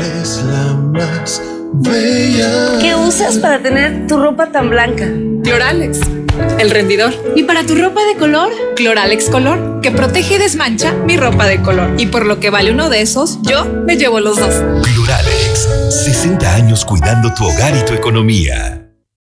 eres la más bella. ¿Qué usas para tener tu ropa tan blanca? Cloralex, el rendidor. Y para tu ropa de color, Cloralex Color, que protege y desmancha mi ropa de color. Y por lo que vale uno de esos, yo me llevo los dos. Cloralex, 60 años cuidando tu hogar y tu economía.